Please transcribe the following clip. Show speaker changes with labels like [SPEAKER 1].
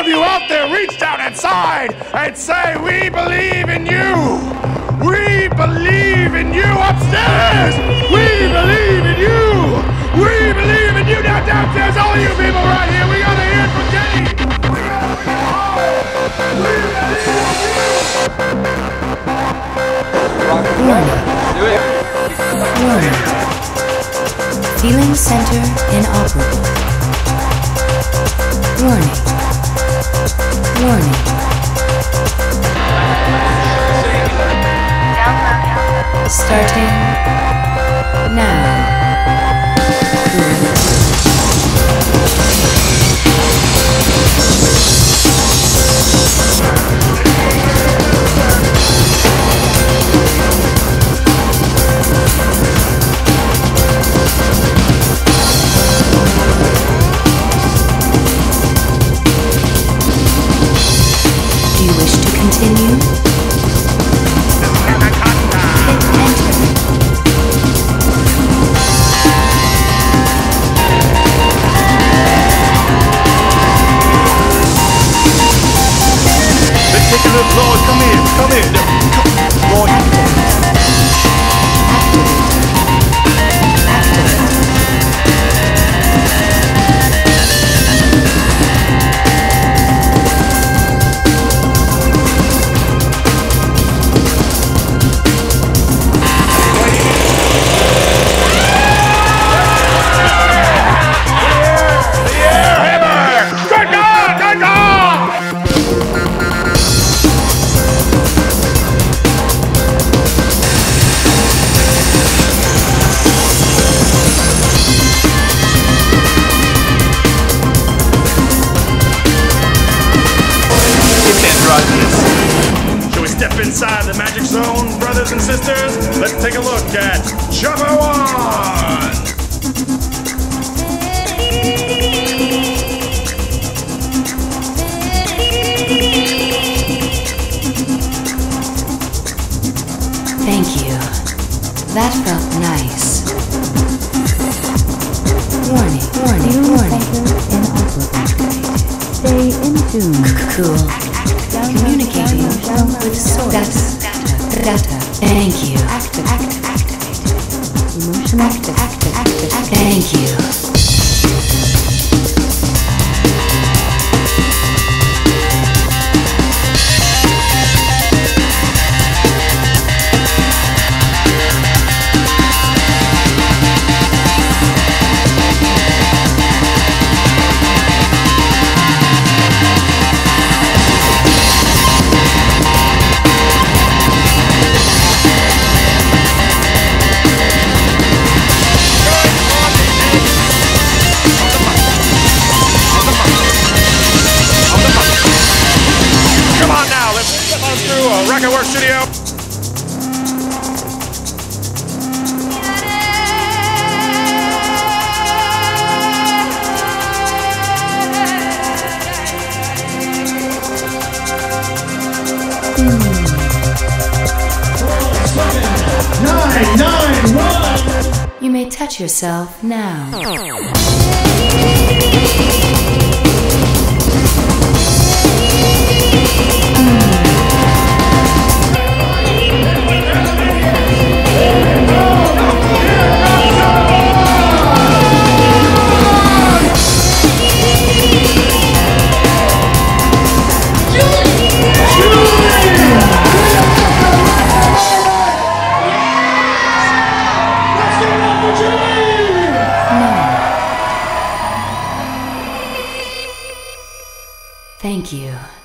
[SPEAKER 1] of you out there reach down inside and say, we believe in you. We believe in you upstairs. We believe in you. We believe in you now downstairs. All you people right here, we gotta hear from Kenny. We
[SPEAKER 2] Do it.
[SPEAKER 3] Warning. Feeling center inoperable. Warning. Warning. Starting now. Do you wish to continue? Hit enter.
[SPEAKER 1] Let's take a look, Lord. Come in. Lord. Shall we step inside the magic zone, brothers and sisters? Let's take a look at Chopper 1!
[SPEAKER 3] Thank you. That felt nice. Warning, warning, warning. Stay in tune. Cool. Communicating with source. Data. Thank you. Activate. Emotion active. Thank you.
[SPEAKER 1] Rocketworks Studio.
[SPEAKER 3] You may touch yourself now. Thank you.